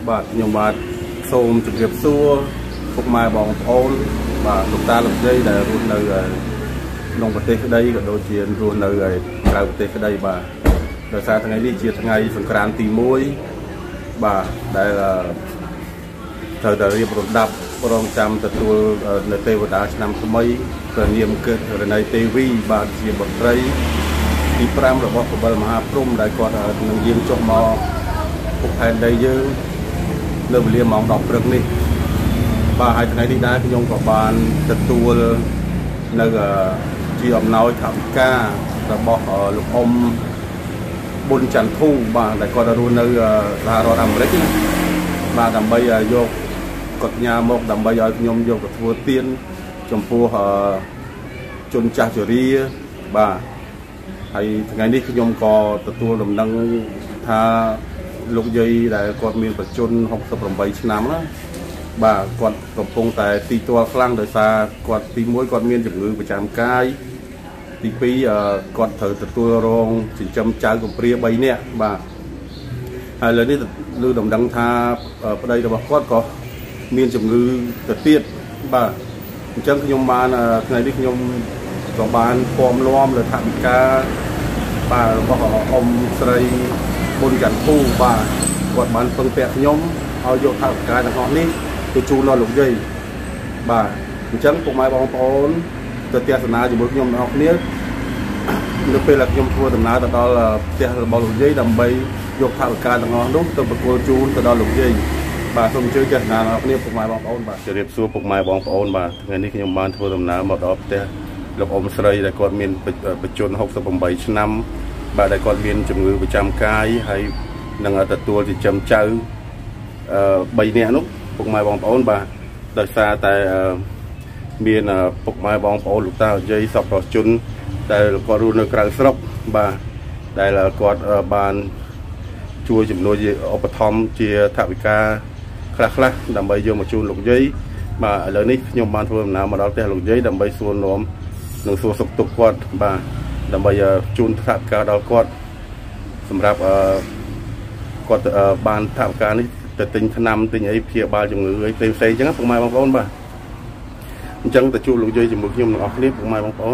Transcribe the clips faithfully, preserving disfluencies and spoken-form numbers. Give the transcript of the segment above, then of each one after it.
បាទខ្ញុំបាទសូមជម្រាបសួរពុកម៉ែបងប្អូនបាទលោកតាលោកយាយដែលរស់នៅក្នុងប្រទេសក្តីក៏ដូចជារស់នៅក្រៅប្រទេសក្តីបាទដោយសារថ្ងៃនេះជាថ្ងៃសង្ក្រាន្តទីមួយបាទដែលត្រូវតែរៀបរំដាប់រងចាំទទួលនៅទេវតាឆ្នាំថ្មីព្រះនាមគឺរណីទេវីបាទជាបុត្រីទីប្រាំរបស់កបិលមហាព្រហ្មដែលគាត់នឹងយាងចុះមកពុកផែនដីយើងនៅវេលាម៉ោងដប់ព្រឹកនេះបាទហើយថ្ងៃនេះដែរខ្ញុំក៏បានទទួលនៅជាអំណោយថវិការបស់លោកអ៊ំប៊ុនច័ន្ទធូបាទដែលគាត់រស់នៅសហរដ្ឋអាមេរិកណាបាទដើម្បីយកគាត់ញ៉ាមកដើម្បីឲ្យខ្ញុំយកទៅធ្វើទានចំពោះជនចាស់ជរាបាទហើយថ្ងៃនេះខ្ញុំក៏ទទួលដំណឹងថាលោកយាយដែលគាត់មានបច្ចុប្បន្នហុកសិបប្រាំបីឆ្នាំណាបាទគាត់កំពុងតែទីទាល់ខ្លាំងដោយសារគាត់ទីមួយគាត់មានជំងឺប្រចាំកាយទីពីរគាត់ត្រូវទទួលរងចិញ្ចឹមចៅកំព្រាបីនាក់បាទហើយឥឡូវនេះឮដំណឹងថាប្តីរបស់គាត់ក៏មានជំងឺទៅទៀតបាទអញ្ចឹងខ្ញុំបានថ្ងៃនេះខ្ញុំក៏បានពំលាំលើថវិកាបាទរបស់អ៊ំស្រីប៊ុនច័ន្ទធូបាទគាត់បានពឹងពាក់ខ្ញុំឲ្យយកថវិកាទាំងអស់នេះទៅជូនដល់លោកយាយបាទអញ្ចឹងពុកម៉ែបងប្អូនទៅទស្សនាជាមួយខ្ញុំទាំងអស់គ្នានៅពេលដែលខ្ញុំធ្វើដំណើរទៅដល់ផ្ទះរបស់លោកយាយដើម្បីយកថវិកាទាំងអស់នោះទៅប្រគល់ជូនទៅដល់លោកយាយបាទសូមអញ្ជើញទស្សនាដល់គ្នាពុកម៉ែបងប្អូនបាទជម្រាបសួរពុកម៉ែបងប្អូនបាទថ្ងៃនេះខ្ញុំបានធ្វើដំណើរមកដល់ផ្ទះលោកអ៊ំស្រីដែលគាត់មានបច្ចុប្បន្នហុកសិបប្រាំបីឆ្នាំបាទដែលគាត់មានជំងឺប្រចាំកាយហើយនឹងទទួលចិញ្ចឹមចៅអឺបីនាក់នោះពុកម៉ែបងប្អូនបាទដោយសារតែមានពុកម៉ែបងប្អូនលោកតាលោកយាយសពប្រជនដែលគាត់រស់នៅក្រៅស្រុកបាទដែលគាត់បានជួយជំនួយឧបត្ថម្ភជាថវិកាខ្លះខ្លះដើម្បីយកមកជូនលោកយាយបាទឥឡូវនេះខ្ញុំបានធ្វើដំណើរមកដល់ផ្ទះលោកយាយដើម្បីសួរនាំនិងសួរសុខទុក្ខគាត់បាទដើម្បីជូនថវិកាដល់គាត់សម្រាប់គាត់បានថវិកានេះទៅទិញថ្នាំទិញអីព្យាបាលជំងឺអីផ្សេងផ្សេងអញ្ចឹងពុកម៉ែបងប្អូនបាទអញ្ចឹងទៅជួបលោកយាយជាមួយខ្ញុំទាំងអស់គ្នាពុកម៉ែបងប្អូន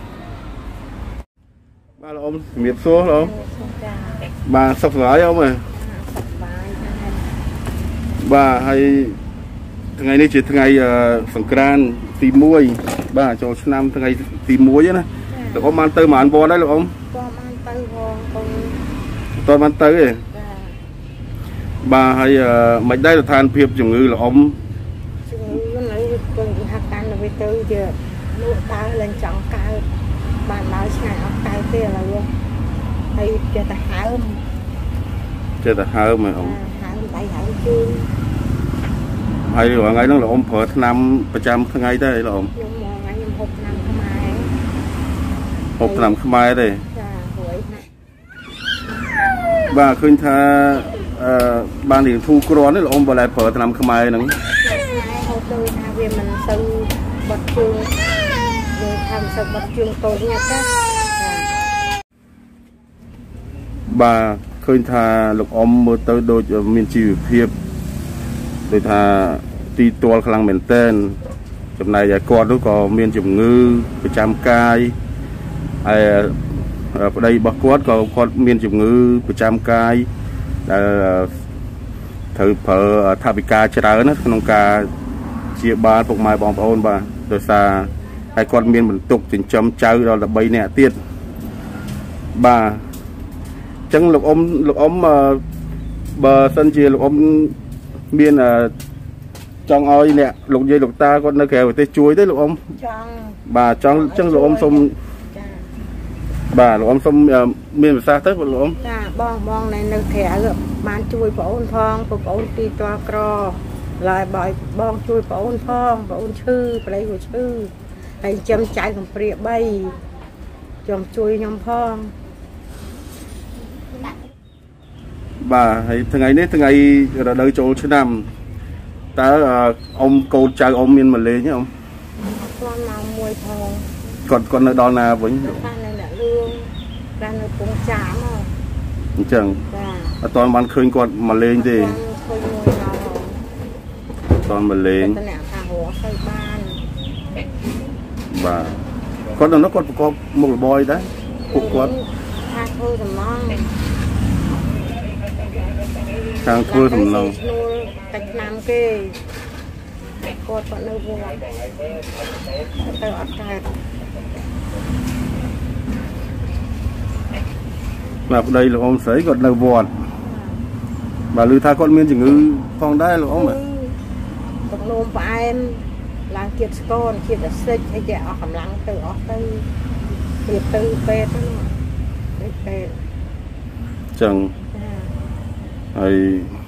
បាទលោកអ៊ំជំរាបសួរលោកបាទសុខសប្បាយអ៊ំហ៎បាទហើយថ្ងៃនេះជាថ្ងៃសង្ក្រាន្តទីមួយបាទចូលឆ្នាំថ្ងៃទីមួយណាលោកអ៊ំបានទៅប្រហែលវត្តហើយលោកអ៊ំបានទៅវត្តតើបានទៅទេបាទហើយមិនដែរស្ថានភាពជំងឺលោកអ៊ំជំងឺនៅពងហាក់កាន់ទៅទៅជាលក់ដើរឡើងចង់កើតបានដើរឆ្ងាយអត់កើតទេឥឡូវហើយចេះតែហើមចេះតែហើមហ៎អ៊ំហើមដៃហើមជើងហើយរាល់ថ្ងៃហ្នឹងលោកអ៊ំប្រើថ្នាំប្រចាំថ្ងៃទេលោកអ៊ំខ្ញុំមកថ្ងៃខ្ញុំហូបថ្នាំខ្មែរហូបថ្នាំខ្មែរទេចាហួយណាបាទឃើញថាអឺបានរៀងធូរគ្រាន់ទេលោកអ៊ំបើតែប្រើថ្នាំខ្មែរហ្នឹងហូបទៅថាវាមិនសូវបត់ជើងវាថាមិនសូវបត់ជើងតូចណាស់ចាបាទឃើញថាលោកអ៊ំមើលទៅដូចមានជីវភាពដូចថាទីទាល់ខ្លាំងមែនតែនចំណែកឯគាត់នោះក៏មានជំងឺប្រចាំកាយហើយប្តីរបស់គាត់ក៏គាត់មានជំងឺប្រចាំកាយដែលត្រូវប្រើថវិកាច្រើនណាក្នុងការជាបាលពុកម៉ែបងប្អូនបាទដោយសារហើយគាត់មានបន្ទុកចិញ្ចឹមចៅដល់តែបីនាក់ទៀតបាទអញ្ចឹងលោកអ៊ំលោកអ៊ំបើសិនជាលោកអ៊ំមានចង់ឲ្យអ្នកលោកយាយលោកតាគាត់នៅក្រៅប្រទេសជួយទេលោកអ៊ំចង់បាទចង់អញ្ចឹងលោកអ៊ំសូមចាបាទលោកអ៊ំសូមមានប្រសាសន៍ទៅលោកអ៊ំចាបងបងនៅនៅក្រៅបានជួយបងអូនផងបងអូនទីតក្រឡើយបើបងជួយបងអូនផងបងអូនឈឺប្តីក៏ឈឺហើយចាំចៅកំព្រាបីចាំជួយខ្ញុំផងបាទហើយថ្ងៃនេះថ្ងៃរដូវចូលឆ្នាំតើអ៊ំកូនចៅអ៊ំមានមកលេងទេអ៊ំគាត់មកមួយផងគាត់គាត់នៅដល់ណាវិញគាត់នៅអ្នកលឿងគាត់នៅពងចាមអញ្ចឹងបាទអត់ទាន់បានឃើញគាត់មកលេងទេឃើញមួយตอนมาเลงตอนนี้ทางหัวเคยบ้านบ่าก็ตอนนั้นก็ประกอบมุกบอยได้พวกกวดทางคือสมองทางคือสำนองตัดน้ำเกยกดปันเลยบัวเติมอัดแทนแบบđây là ông sấy còn đầu vọt bà lư tha con miên chừng ngư phong đây là ông ạ ตกลงไปล้างเกียร์สกอนเกียร์เซ็ตให้แกออกกำลังตื่นออกตื่นเปลี่ยนตื่นเป็ดนั่นเป็ด chẳng hay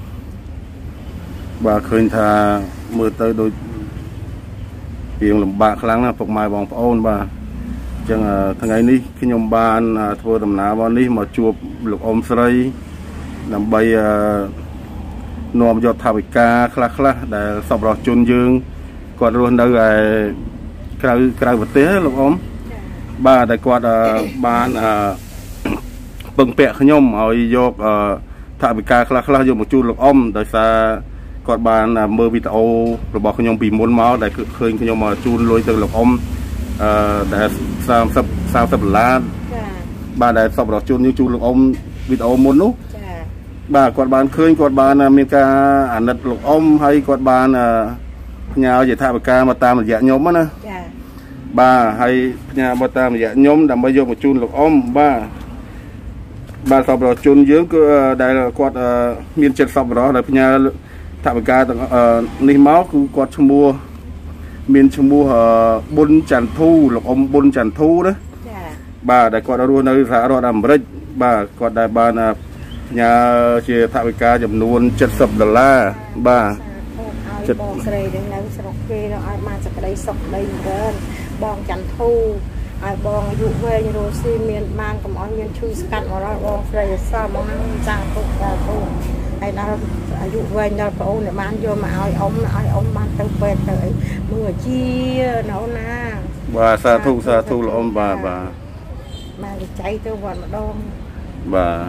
bà khơi tha mưa tới đôi tiếng làm bạc lắng là phục mài bằng ôn bà chẳng thằng ấy ní khi nhom ban thua tầm ná bọn ní mà chuột lục ôm sấy làm bay nôm cho thảo ca khla khla để sập rọ chun dương còn luôn đâu là cày cày vật tế lục ôm ba để quạt ban bưng pẹ khơi nhom rồi vô thảo ca khla khla vô một chu lục ôm để xa còn ban mơ video rồi bỏ khơi nhom bị muốn máu để khơi khơi nhom mà chun lôi từ lục ôm để sao sập sao sập lá bà để sập rọ chun như chu lục ôm video muốn lúc bà quạt bàn khơi quạt bàn miền ca ảnh đặt lục ôm hay quạt bàn nhà giải thả ca mà ta mà dạ nhóm á nè bà hay nhà mà ta mà dạ nhóm đầm bây giờ một chun lục ôm ba bà sập rọ chun dưới đây là quạt miền trên sập rọ là nhà thả ca ní máu cứ quạt chum mua miền chum mua bún chản thu lục ôm bún chản thu đó bà để quạt luôn nơi thả rọ đầm rách bà quạt đại bà là nhà chia thạo ca chấm nuôn chất sập đờ la ba chất bong sợi đến nấu sọc kê nó ai mang sọc đây sọc đây gần bong chăn thu ai bong dụ về như đồ xi miền mang cầm oi miền chui cắt mà nó bong sợi sao mong năng trang thu ra thu ai nó dụ về nó có để mang vô mà ai ống ai ống mang từ về tới mưa chia nấu na bà sa thu sa thu là ông bà bà mà cháy tôi còn mà đông bà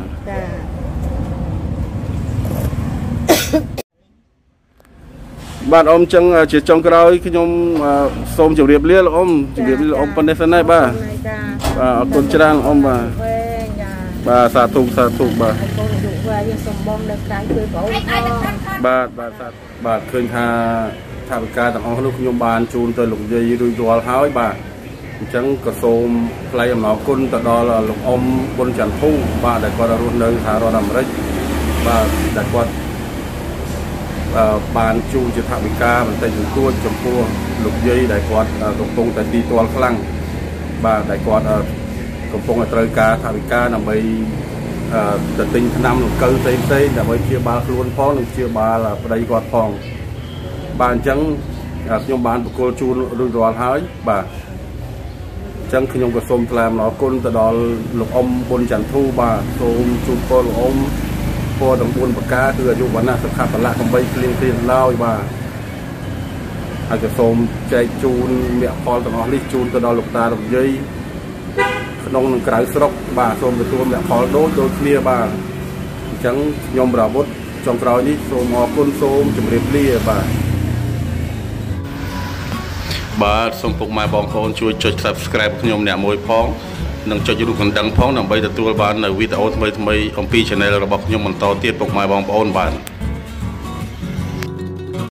bạn ông chẳng chỉ trong cái đó cái nhom xôm chịu điệp lia là ông chịu điệp lia ông pandesan này ba bà con trang ông bà bà sa thục sa thục bà bà bà sa bà khơi tha tha ca tặng ông lúc nhom bàn chun tới lục dây đuôi đuôi háo bà chẳng có xôm play mà con tại đó là lục ông con chẳng thu bà để qua đó luôn nơi thả đó nằm đấy bà để qua bàn chu cho thảo bị ca mình tay dùng tua chấm cua lục dây đại quạt công pong tại đi toal khăng bà đại quạt công pong ở trời ca thảo bị ca nằm bay từ tinh năm lục cơ tây tây là bay chia ba luôn phó lục chia ba là đây quạt phòng bàn trắng nhom bàn của cô chu đuôi đuôi hái bà chẳng khi nhom có xôm làm nó con từ đó lục ông bồn chẳng thu bà xôm chu cô lục ông cô đồng buôn bạc cá từ dù vẫn là sắp khát là không bay liên tiền lao bà ai cái xôm chạy chun mẹ con từ nó đi chun từ đó lục ta đồng dây nông cái sọc bà xôm từ tua mẹ con đốt đôi kia bà chẳng nhom bảo bút trong cái đi xôm họ con xôm chụp đẹp lia bà bà xong phục mai bong phone chui cho subscribe của nhom nè môi phong nâng cho YouTube còn đăng phong nằm bây giờ tôi bán là video thay thay ông pi channel là bọc nhom mình to tiết phục mai bong phone bản